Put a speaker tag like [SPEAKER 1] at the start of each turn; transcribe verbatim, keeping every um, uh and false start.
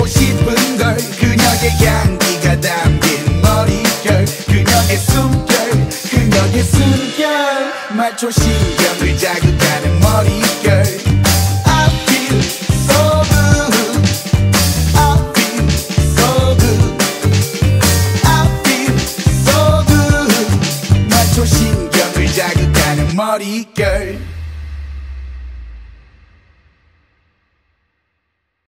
[SPEAKER 1] 싶은 걸 그녀의 향기가 담긴 머릿결 그녀의 숨결 그녀의 숨결 말초 신경을 자극하는 머릿결 I feel so good I feel so good I feel so good 말초 신경을 자극하는 머릿결